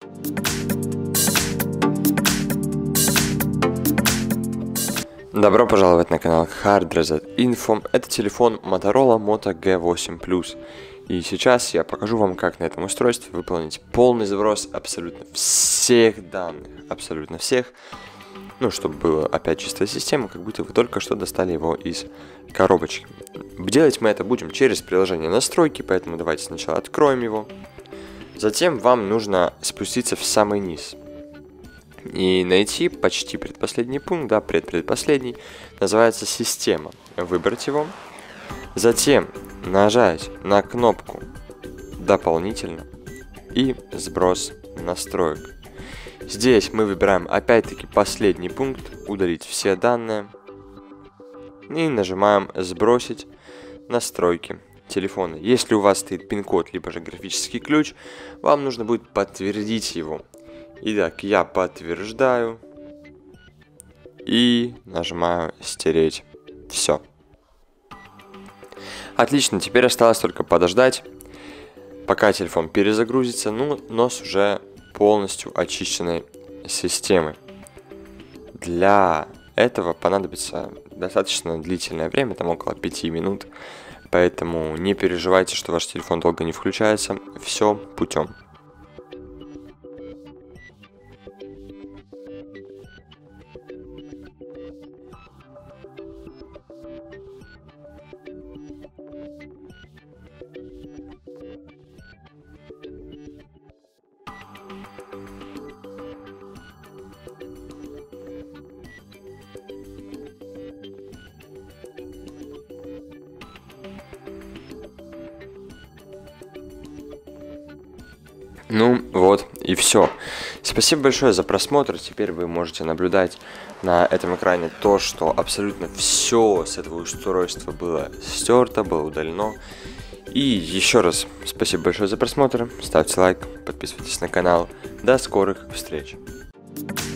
Добро пожаловать на канал Hard Reset Info. Это телефон Motorola Moto G8 Plus. И сейчас я покажу вам, как на этом устройстве выполнить полный сброс абсолютно всех данных. Абсолютно всех. Ну, чтобы была опять чистая система, как будто вы только что достали его из коробочки. Делать мы это будем через приложение настройки, поэтому давайте сначала откроем его. Затем вам нужно спуститься в самый низ и найти почти предпоследний пункт, да, предпоследний, называется «Система». Выбрать его. Затем нажать на кнопку «Дополнительно» и «Сброс настроек». Здесь мы выбираем опять-таки последний пункт, удалить все данные, и нажимаем «Сбросить настройки телефона». Если у вас стоит пин-код, либо же графический ключ, вам нужно будет подтвердить его. Итак, я подтверждаю и нажимаю «Стереть». Все. Отлично, теперь осталось только подождать, пока телефон перезагрузится, но с уже полностью очищенной системой. Для этого понадобится достаточно длительное время, там около 5 минут, поэтому не переживайте, что ваш телефон долго не включается, все путем. Ну вот и все. Спасибо большое за просмотр. Теперь вы можете наблюдать на этом экране то, что абсолютно все с этого устройства было стерто, было удалено. И еще раз спасибо большое за просмотр. Ставьте лайк, подписывайтесь на канал. До скорых встреч.